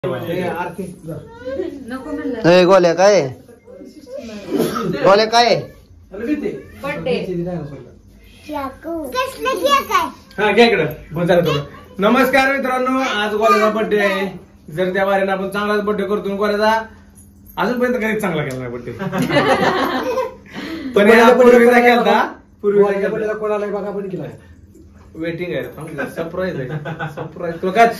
गोल्या काय गोल्या काय नमस्कार मित्रांनो, आज गोल्याचा बर्थडे आहे. जर त्या वारीने आपण चांगलाच बर्थडे करतो. गोल्याचा अजूनपर्यंत कधीच चांगला केला नाही बर्थडे. पण पूर्वीचा केला पूर्वीचा कोणाला बघा पण केला. वेटिंग आहे, सरप्राईज आहे. सरप्राईज तो काय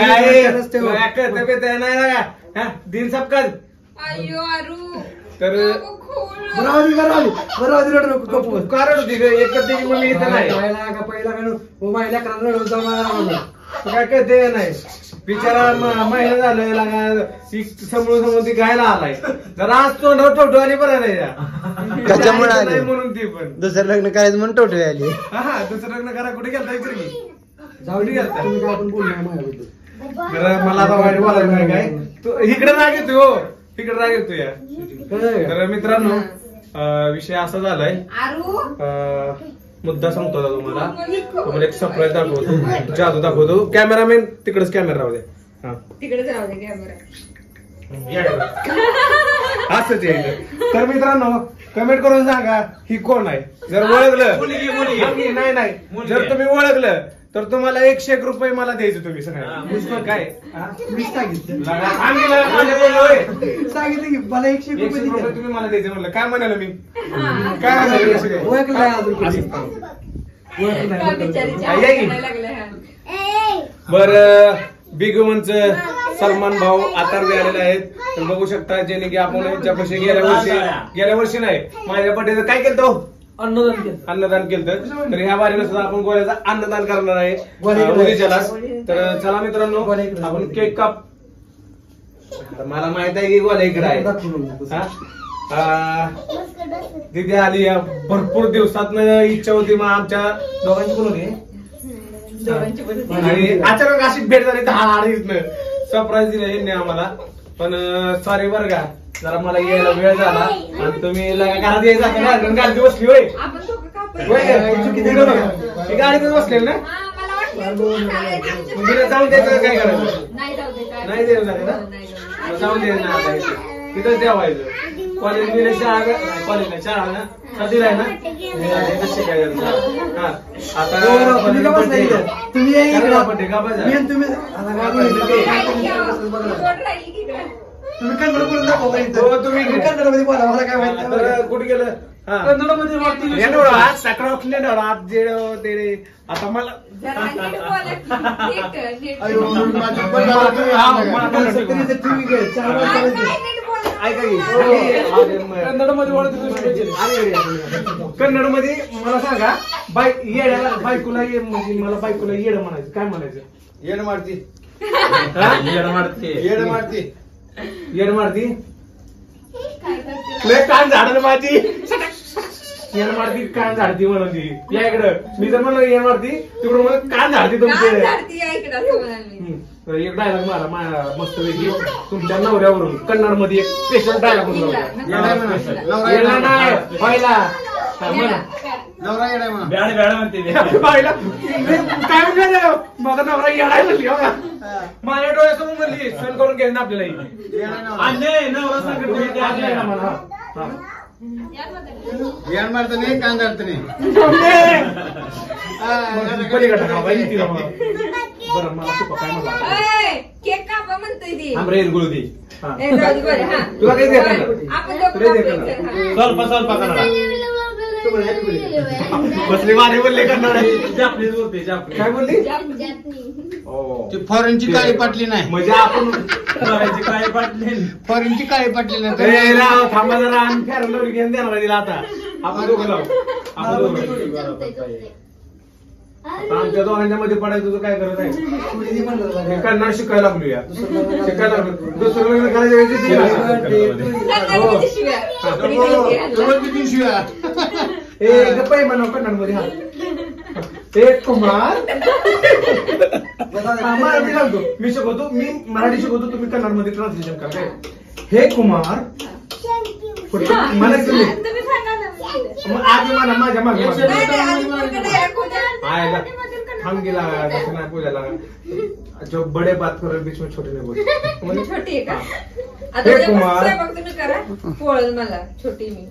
दिन सबकाच तर कारण होती एकच मम्मी इथं नाही पहिला काय कळते नाही. बिचारा महिना झालं समोर ती गायला आलाय. जर आज तोंडावर टोटो आली बरं नाही त्याच्यामुळे म्हणून ती पण दुसरं लग्न करायचं म्हणून टोटो आली. हा दुसरं लग्न करा. कुठे गेलता इकडे की जाऊ गेलता. मला आता वाईट बोलायचं नाही काय. तू इकडे राग येतो, इकडे राग येतो या. तर मित्रांनो विषय असा झालाय, मुद्दा सांगतो तुम्हाला. तुम्हाला एक सरप्राईज दाखवतो, जादू दाखवतो. कॅमेरामॅन तिकडेच कॅमेरा राहू द्या. तिकडेच राहू दे कॅमेरा. असंच आहे. तर मित्रांनो कमेंट करून सांगा ही कोण आहे. जर ओळखलं नाही जर तुम्ही ओळखलं तर तुम्हाला 101 रुपये मला द्यायचे. तुम्ही सगळ्या काय सांगितलं की मला 101 रुपये तुम्ही मला द्यायचे. म्हणलं काय म्हणाल मी काय बर. बिग वनच सलमान भाऊ आता आलेले आहेत. तर बघू शकता ज्याने की आपण यांच्यापाशी गेल्या वर्षी नाही माझ्या बर्थडेचं काय केलं, अन्नदान केलं. तर ह्या वारीला सुद्धा आपण गोळ्याचा अन्नदान करणार आहे उद्याच्याला. तर चला मित्रांनो आपण केक काप. मला माहित आहे की गोळ्या इकडे आहे. तिथे आली भरपूर दिवसात इच्छा होती. मग आमच्या दोघांची पण होती आणि अचानक अशी भेट झाली. सरप्राईज दिलं यांनी आम्हाला. पण सॉरी बरं का, जरा मला यायला वेळ झाला आणि तुम्ही घरात यायचा गाडी बसली होय गाडीतच बसले ना. जाऊन द्यायचं काय करायचं नाही द्यायचं ना. जाऊन द्यायचं ना तिथंच द्यावायचं. कॉलेजला शाळा ना कधीला आहे ना शिकायचं. आता तुम्ही कुठे गेलं साखर उठले ना आज ते. आता मला कन्नड मध्ये मला सांगा येड्याला बायकोला म्हणजे मला बायकोला येड म्हणायचं. काय म्हणायचं? येड मारती येड मारती कान झाड माझी येण मारती कान झाडती म्हणून ती. या इकडं मी जर म्हणलं येण मारती तिकडून मला कान झाडती तुमचे. एक डायलॉग मारा मस्त पैकी तुमच्या नवऱ्यावरून कन्नड मध्ये एक स्पेशल डायलॉग पहिला काय म्हणलं माझा नवरा येणार म्हणली बघा. माझ्या डोळ्यासमोर म्हणली सण करून घ्यायचं आपल्याला. यान मारत नाही कान जात नाही. बरं मला तू काय म्हणला केक कापा म्हणतोय ती रेल गुळू दे. तुला काही द्या बसली वारी बोलले करणार जापनीज बोलते. काय बोलली? फॉरेनची काळी पाटली नाही म्हणजे आपण काळी पाटली फॉरेनची काळी पाटली नाही. थांबा जरा आम्ही फेरलो घेऊन देणार तिला. आता आपण दोघं लावू. आमच्या दोघांच्या मध्ये पडायचं तुझं काय करत आहे. कन्नड शिकायला लागलो या. शिकायला लागलो दुसरं लग्न करायच्या वेळी शिव्या गप्पा म्हणा कन्नड मध्ये. हा एक कुमार मराठी सांगतो मी शिकवतो. मी मराठी शिकवतो तुम्ही कन्नड मध्ये ट्रान्सलेशन करा. काय हे कुमार म्हणायचं आज म्हणा माझ्या मागे हम गिला जैसे ना पूजाला जो बड़े बात करो बीच में छोटे नहीं बोल म्हणजे छोटी आहे का आता हे जे कुमार. स्वयंपाक तुम्ही करा पोळल मला छोटी मी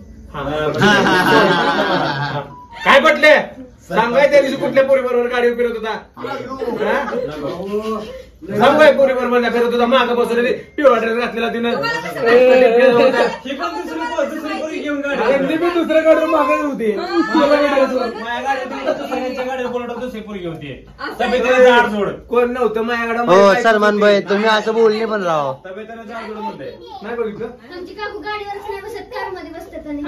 काय म्हटले सांगाय त्या दिवशी कुठल्या पोरी बरोबर गाडीवर फिरत होता सांगाय पोरी बरोबर फिरत होता माग बसवलेली पिवळा ड्रेस घातलेला तिनं त्यांनी बी दुसऱ्या गाडीवर मागे होती कोण नव्हतं माझ्याकडे सलमान भाई तुम्ही असं बोलले पण राव नाही बघितलं आमची काकू गाडीवरच नाही बसत कार मध्ये बसतात आणि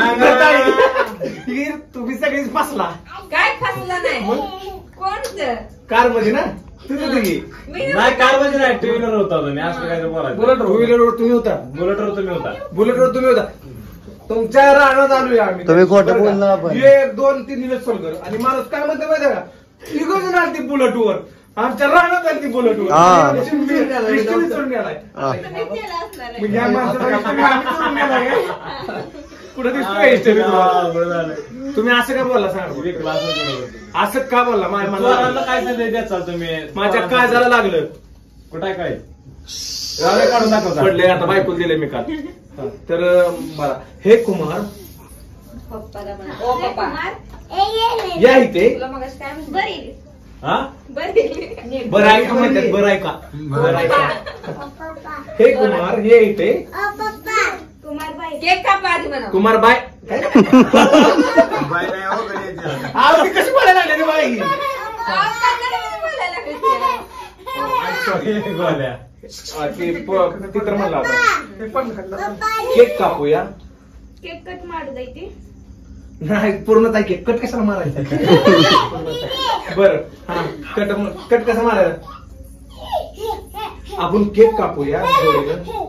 ही तुम्ही सगळीच फसला काय फसला नाही कोण कार मध्ये ना तुझं तुम्ही नाही कार मध्ये नाही टू व्हीलर होता तुम्ही असं काय बोलायचं बुलेट टू व्हीलरवर तुम्ही होता बुलेटवर तुम्ही होता बुलेटवर तुम्ही होता तुमच्या रानात आलोय आम्ही तुम्ही खोटं बोलला आपण. 1 2 3 दिवस सोलकर आणि माणूस काय म्हणते माहिती का तिघं जण ती बुलेटवर आमच्या रानात आली ती बुलेटवर हा. इष्टीने चढून गेलाय हा. मग या माणसाला इष्टीने आम्ही चढून गेलाय काय? कुठं दिसतोय इष्टीने तुम्हाला? तुम्ही असं काय बोलला सांगा असं का बोलला मला काय संदेश द्या चाल तुम्ही माझ्या काय झालं लागलं कुठे काय काढून दाखवता पडले आता बायकोला दिले मी काल तर मला हे कुमार पप्पाला म्हणा ओ पप्पा या इथे तुला मग काय म्हणतो बरी हा बरी बरं ऐका म्हणतात बरं ऐका बरं ऐका हे कुमार हे इथे कुमार बाई केक कापा आधी म्हणा कुमार बाय ती कशी बोलायला लागली रे बाई गोल्या ती तर म्हणला होता केक कापूया केक कट मारू जायचे नाही पूर्णच आहे केक कट कशाला मारायचा बर हा कट कसा मारायचा आपण केक कापूया जोडीनं.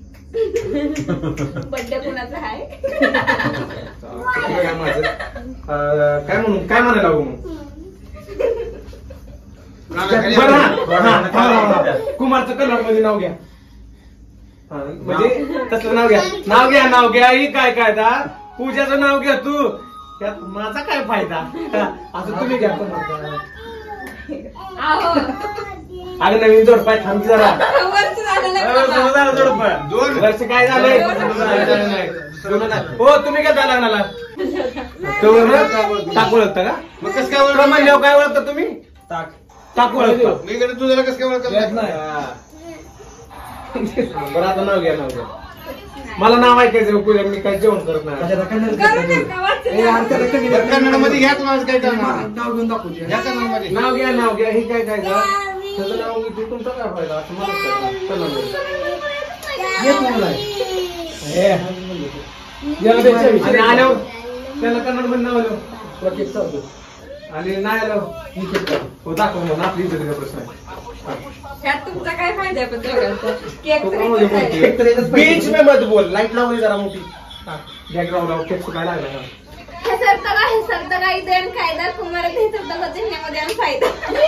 बड्डे कुणाचा आहे काय माझं काय म्हणून काय म्हणायला लागू मग बरं, हा. कुमारचं कलर मध्ये नाव घ्या म्हणजे तसलं नाव घ्या ही काय पूजाचं नाव घ्या तू त्यात माझा काय फायदा असं तुम्ही घ्या आहो अगं नवीन जोडपाय थांबी जरा वर्ष झालं लग्नाला. 2 वर्ष काय झालंय हो तुम्ही काय झाला लग्नाला टाक ओळखता का मग कसं काय ओळख म्हणल्यावर काय ओळखता तुम्ही टाक ओळखता मी कडे तुझ्याला कसं काय ओळख बरं आता नाव घ्या मला नाव ऐकायचं पूजा मी काय जेवण करत नाही करू नका, वाटतं. कन्नड मध्ये घ्या तुम्हाला काय नाव घेऊन दाखवू घ्या कन्नड मध्ये नाव घ्या हे काय त्याचं नाव घेते तुमचा काय फायदा असं आणि आल्यावर त्याला कन्नड मध्ये नाव आलं आणि नाही आलं हो दाखव म्हणून आपली इज्जतीचा प्रश्न आहे त्यात तुमचा काय फायदा आहे पण दोघांचा? केक तरी कसं आहे? बीच में मत बोल लाईट लावली जरा मोठी बॅकग्राऊंड केक काय लागला हे सरतं का इथे आणि कायदा कुमार हे सरतं का मध्ये आणि फायदा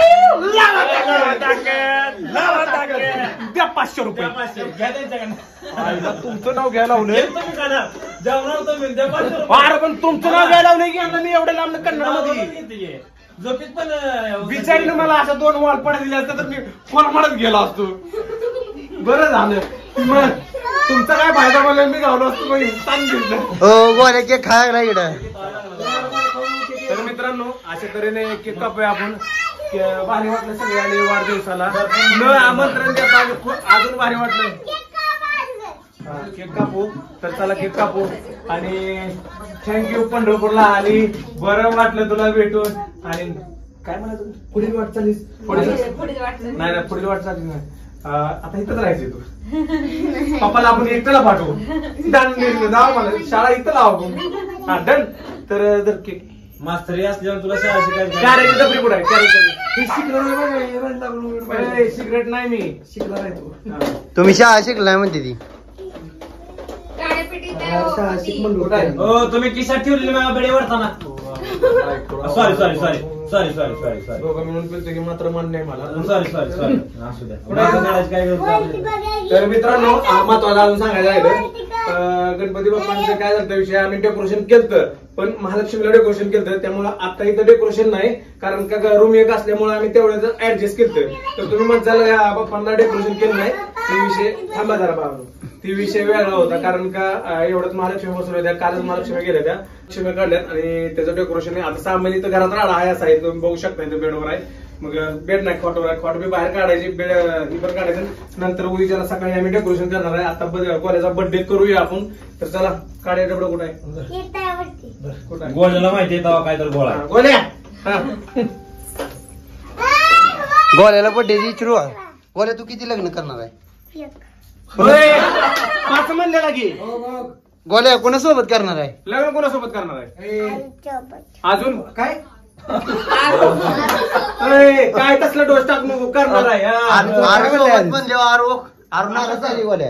द्या 500 रुपये घ्या त्यांच्याकडनं तुमचं नाव घ्यायला लावलंय तुम्ही का ना जेवणार तुम्ही द्या 500 रुपये. अरे पण तुमचं नाव घ्यायला लावलंय की यांना मी एवढं लांब कन्नड मध्ये झोपीत पण बिचारीनं मला असं 2 वॉल पडा दिले असतं तर मी फोन म्हणत गेलो असतो बरं झालं मग तुमचा काय फायदा मला मी गावलो असतो मग ताण घेतलं हो गोळ्या केक खायला नाही इकडं तर मित्रांनो अशा तऱ्हेने केक कापूया आपण भारी वाटलं सगळे आले वाढदिवसाला न आमंत्रण देता अजून भारी वाटलं केक कापू तर चला केक कापू आणि थँक्यू पंढरपूरला आली बरं वाटलं तुला भेटून आणि काय म्हणायचं पुढील वाट चालीस पुढे वाटलं नाही पुढील वाट चालीस नाही आता इथंच राहायचंय तू पप्पाला आपण एकट्याला पाठवू जाऊ मला शाळा इथं लावू हा डन तर केक मास्तरी असल्यावर तुला शाळा शिकायची कॅरेट डबरी कुठे आहे सिगरेट नाही मी शिकला नाही तू तुम्ही शाळा शिकलाय म्हणते ती कुठं आहे? हो तुम्ही किशात ठेवलेली मला बेडे वरताना सॉरी दोघं मिळून पिलतो की मात्र मान्य आहे मला सॉरी असू द्या काय तर मित्रांनो महत्वाचं अजून सांगायचं राहिलं गणपती बाप्पांचं काय झालं विषय आम्ही डेकोरेशन केलं पण महालक्ष्मीला डेकोरेशन केलं त्यामुळे आता इथं डेकोरेशन नाही कारण का रूम एक असल्यामुळे आम्ही तेवढ्याच ऍडजस्ट केलं तर तुम्ही म्हणताल या बाप्पांना डेकोरेशन केलं नाही ती विषय थांबा जरा बाबा ती विषय वेगळा होता कारण का एवढंच महालक्ष्मी बसवल्या होत्या कालच महालक्ष्मी गेल्या त्या लक्ष्मी काढल्यात आणि त्याचं डेकोरेशन आता 6 महिने तर घरात राडा आहे असा आहे तुम्ही बघू शकता इथं बेडवर आहे मग बेड नाही खॉटवर आहे खॉट बी बाहेर काढायची बेड ही पण काढायचं नंतर उद्याला सकाळी आम्ही डेकोरेशन करणार आहे आता गोल्याचा बर्थडे करूया आपण तर चला काढ्या डबडं कुठं आहे कुठं आहे गोल्याला माहिती आहे तेव्हा काय तर गोळा गोल्या गोल्याला बड्डेची विचारू गोल्या तू किती लग्न करणार आहे 5 म्हणलेला की गोल्या कोणासोबत करणार आहे लग्न कोणासोबत करणार आहे अजून काय काय तसला डोस टाक नको करणार आहे म्हणजे अरुणाला झाली गोल्या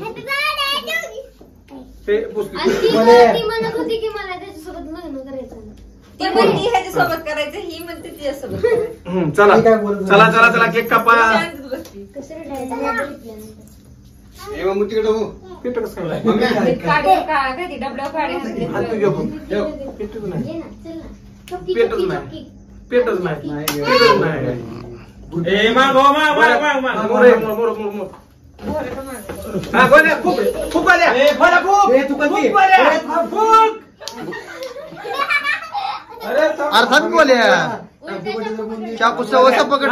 ते आणि ती म्हणत होती की मला त्याच्यासोबत लग्न करायचं ती म्हणती ह्याच्यासोबत करायचं ही म्हणते तिच्यासोबत करायचं. चला चला चला चला केक कापा शांत बसली. पिठं कसं काय? काढे काय ती डबड्यावर काढे घातले. हात तू घेऊ. पिठंच नाही पेटच नाही पेटच नाही पेटच नाही ए मागो माग माग माग माग मोर मोर मोर मोर मोरे का मागे. हा गोल्या खूप खूप आल्या गोल्या खूप खूप आल्या खूप अर्थात गोल्या चाकू सवसा पकड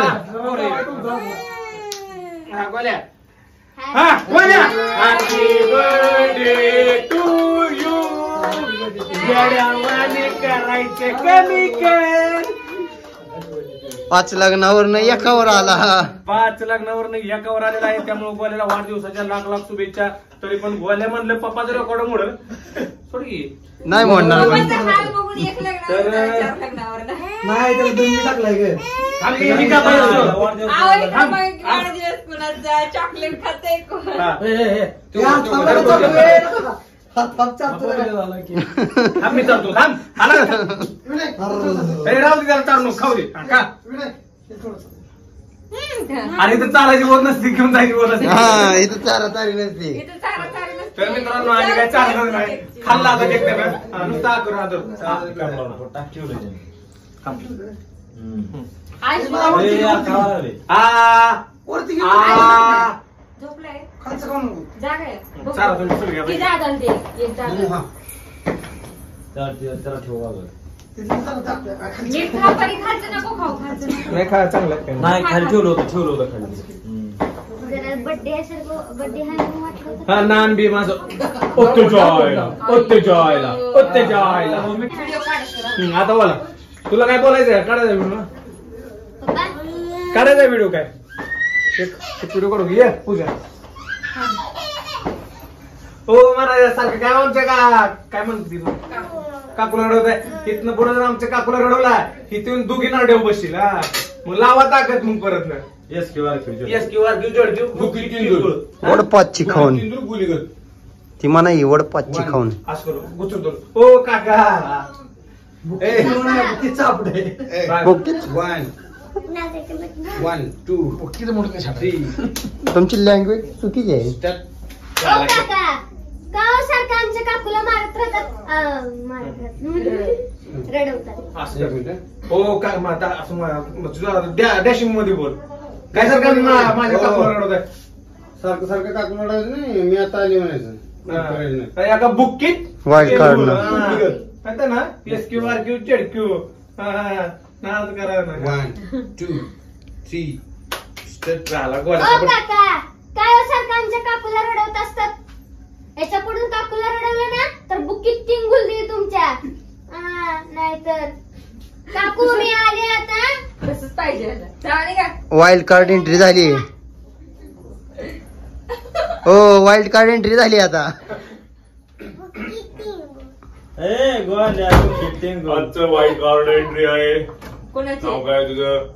हा गोल्या हा गोल्या हॅपी बर्थडे टू यू येड्यावाने करायचे कमी कर 5 लग्नावर एकावर आला 5 लग्नावर एकावर आलेला आहे त्यामुळे गोल्याला वाढदिवसाच्या लाख लाख शुभेच्छा तरी पण गोल्या म्हणलं पप्पाचं रेकॉर्ड मोडल सोड की नाही म्हणणार पण पप्पाचा हात बघून एक लग्नावर नाही, 4 लग्नावर नाही. आम्ही हे का पाहिजे? आवडली का मग वाढदिवस कुणाचा चॉकलेट खाते कोण हा. थांब मी चालतो थांब आला का? ए, राहू दे त्याला चालू नको, खाऊ दे हा, का आणि तर चालायची बोल नसती घेऊन जायची बोल नसती हा इथं चारा तारी नसते इथं चारा चारा नसते. तर मित्रांनो आम्ही काय चालणार नाही खाल्ला आता केक त्यानं नुसता करू आता आज झोपलाय जागा आहे. चारा तुम्ही सुरू घ्या ती बाई. जागा आणि ते एक जागा. त्याला ठेव बाजूला. नीट खा परी खायचं नको खाऊ खायचं नको. नाही खा चांगलं आहे. नाही खाली ठेवलं होतं खाली जरा बड्डे असेल बड्डे हा वाटलं होतं. हा नान बी माझं उत्तेजायला व्हिडिओ काढायचं. आता बोला तुला काय बोलायचंय काढायचा व्हिडिओ पप्पा काढायचा व्हिडिओ काय एक व्हिडिओ काढू ये पूजा हो महाराज सारखं काय आमच्या का काय म्हणतो तिथून काकूला रडवत आहे इथनं पुढे जर आमच्या काकूला रडवला इथून दोघी नाड्यावर बसशील हा मग लावा ताकद मग परत ना येस किंवा येस किंवा वडपाची खाऊन ती म्हणा ही वडपाची खाऊन असं करू गुचून ओ काका तुमची लँग्वेज चुकीची आहे काका का सारखं आमच्या काकूला मारत राहतात रडवतात. असं हो काय मग आता असं डॅशिंग मध्ये बोल काय सारखं माझ्या काकूला रडवत आहे सारखं सारखं टाकून रडायचं नाही मी आता आली म्हणायचं एका बुक्कीत वाईल्ड कार्ड ना ना एस क्यू आर क्यू चेड क्यू नाद करा ना 1 2 3 स्टेप झाला ओ गोळा काका काय सारखं आमच्या काकूला रडवत असतात. याच्या पुढून काकूला रडवलं ना तर बुकीत टिंगुल दे तुमच्या नाहीतर काकू मी आले आता. तसंच पाहिजे आता. चालेल का वाईल्ड कार्ड एंट्री झाली हो वाईल्ड कार्ड एंट्री झाली आता ए गोल्या किटिंग आजचं वाईट कार्ड एंट्री आहे कोणाची नाव काय तुझं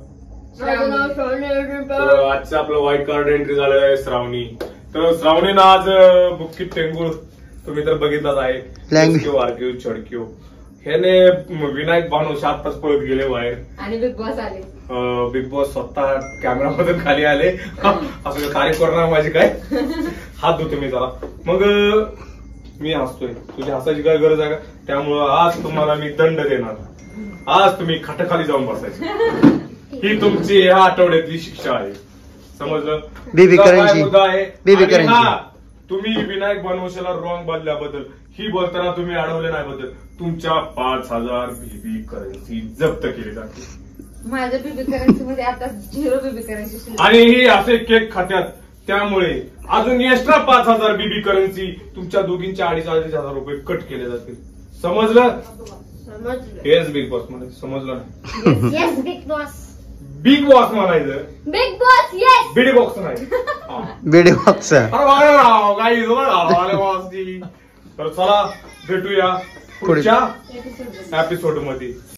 तर आजचं आपलं व्हाईट कार्ड एंट्री झालेलं आहे श्रावणी तर श्रावणीनं आज बुक्कीत टेंगुळ तुम्ही तर बघितलाच आहे क्यू आरक्यू छडक्यू ह्याने विनायक भानोशी आत्ताच पळत गेले बाहेर आणि बिग बॉस आले बिग बॉस स्वतः कॅमेरामधून खाली आले असं कार्य करणार माझे काय हात धुतो मी जरा मग मी हसतोय, तुझी हसायची काय गरज आहे का? त्यामुळं आज तुम्हाला मी दंड देणार. आज तुम्ही खाटाखाली जाऊन बसायचे. ही तुमची ह्या आठवड्यातली शिक्षा आहे, समजलं? बेबी तुझा काय करन्सी. मुद्दा आहे? बेबी आणि करन्सी. हा, तुम्ही विनायक बनवशाला रॉंग बोलल्याबद्दल, ही बोलताना तुम्ही अडवले नाही बद्दल तुमच्या 5,000 बेबी करन्सी जप्त केली जाते. माझ्या बेबी करन्सी मध्ये आता 0 बेबी करन्सी. आणि ही असे केक खात्यात, त्यामुळे अजून एक्स्ट्रा 5,000 बेबी करन्सी तुमच्या दोघींच्या 2,500 रुपये कट केले जातील. समजलं? हेच बिग बॉस म्हणायचं, समजलं नाही? Yes Big Boss. Big Boss म्हणायचं, बिग बॉस येस. बिडी बॉक्स नाही. हा. बेडी बॉक्स. अरे बघा राव, काही आले बॉसची. तर चला भेटूया पुढच्या एपिसोड मध्ये.